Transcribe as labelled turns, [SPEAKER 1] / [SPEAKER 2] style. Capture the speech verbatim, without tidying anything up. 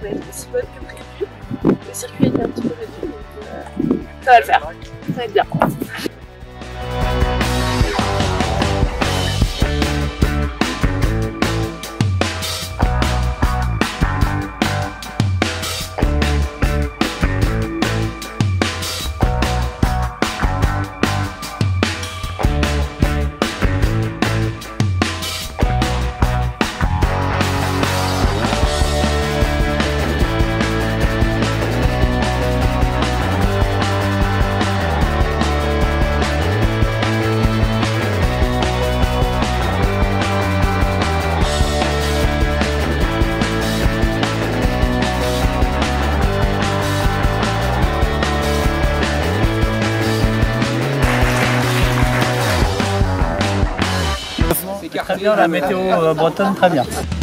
[SPEAKER 1] va être aussi bonne que prévu. Le circuit était un petit peu réduit, donc euh, ça va le faire. Ça va être bien.
[SPEAKER 2] Très bien, la météo bretonne, très bien.